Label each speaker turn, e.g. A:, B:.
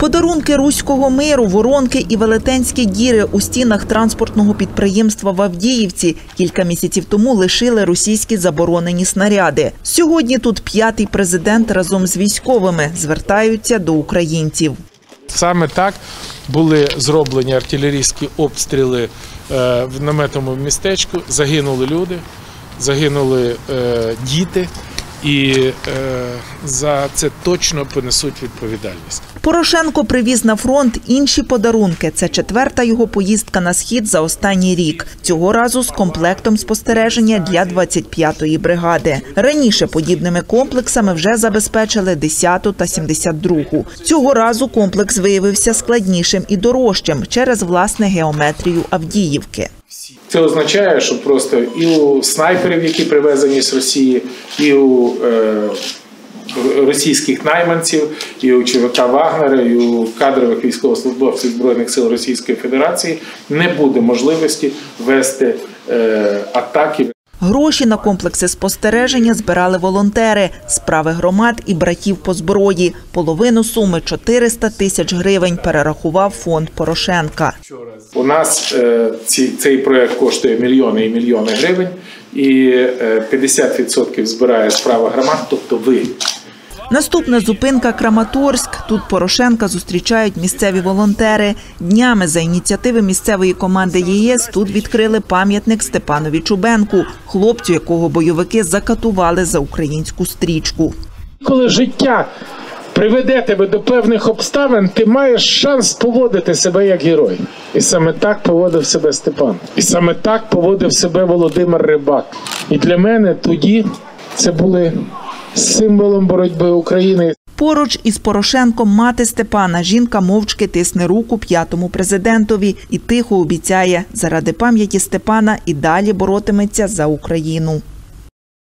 A: Подарунки руського миру, воронки і велетенські діри у стінах транспортного підприємства в Авдіївці кілька місяців тому лишили російські заборонені снаряди. Сьогодні тут п'ятий президент разом з військовими звертаються до українців.
B: Саме так були зроблені артилерійські обстріли в наметовому містечку, загинули люди, загинули діти. І за це точно понесуть відповідальність.
A: Порошенко привіз на фронт інші подарунки. Це четверта його поїздка на Схід за останній рік. Цього разу з комплектом спостереження для 25-ї бригади. Раніше подібними комплексами вже забезпечили 10-ту та 72-гу. Цього разу комплекс виявився складнішим і дорожчим через, власне, геометрію Авдіївки.
B: Це означає, що просто і у снайперів, які привезені з Росії, і у російських найманців, і у ЧВК Вагнера, і у кадрових військовослужбовців Збройних сил Російської Федерації не буде можливості вести атаки.
A: Гроші на комплекси спостереження збирали волонтери, справи громад і братів по зброї. Половину суми – 400 тисяч гривень перерахував фонд Порошенка.
B: У нас цей проєкт коштує мільйони і мільйони гривень, і 50% збирає справа громад, тобто ви.
A: Наступна зупинка – Краматорськ. Тут Порошенка зустрічають місцеві волонтери. Днями за ініціативи місцевої команди ЄС тут відкрили пам'ятник Степанові Чубенку, хлопцю, якого бойовики закатували за українську стрічку.
B: Коли життя приведе тебе до певних обставин, ти маєш шанс поводити себе як герой. І саме так поводив себе Степан. І саме так поводив себе Володимир Рибак. І для мене тоді це були символом боротьби України.
A: Поруч із Порошенком мати Степана. Жінка мовчки тисне руку п'ятому президентові і тихо обіцяє, заради пам'яті Степана і далі боротиметься за Україну.